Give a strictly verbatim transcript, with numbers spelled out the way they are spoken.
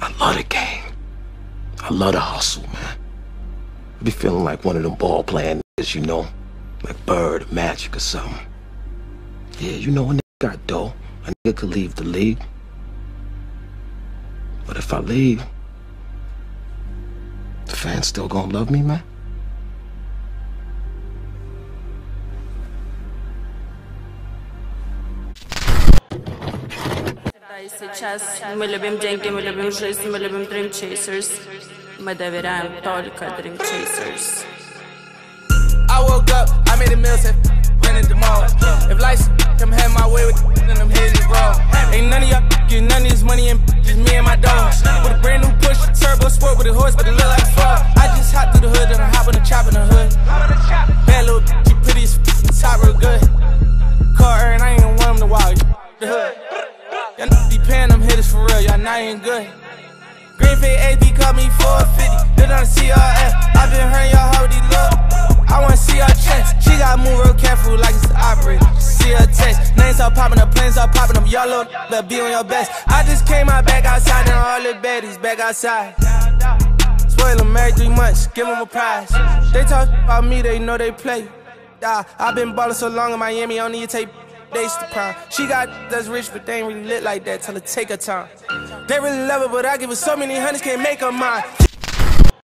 I love the game. I love the hustle, man. I be feeling like one of them ball playing niggas, you know, like Bird, Magic or something. Yeah, you know, a nigga got dough. A nigga could leave the league. But if I leave, the fans still gonna love me, man? Сейчас мы любим деньги, мы любим жизнь, мы любим Dream Chasers. Мы доверяем только Dream Chasers. I woke up, I made a meal, said rented the mall. If lights come head my way with then I'm hitting it raw. Ain't none of y'all getting none of this money and just me and my dogs. With a brand new push, turbo sport with a horse, but it look like a frog. I just hop through the hood, then I hop on the chop in the hood. Bad little bitch, she pretty as f***ing top real good. Car and I ain't want them to walk the hood. Y'all n***s be paying them hitters for real, y'all not ain't good. Greenfield A B called me four fifty, did on the C R F. I been hearing y'all how these look. I wanna see her chest. She gotta move real careful like it's an operator. See her text. Names start popping up, planes start popping up. Y'all little better be on your best. I just came out back outside and all the baddies back outside. Spoil them every three months, give them a prize. They talk about me, they know they play. Nah, I been ballin' so long in Miami, I don't need to take days to prime. She got that's rich, but they ain't really lit like that. Tell her take her time. They really love her, but I give her so many hundreds, can't make her mine.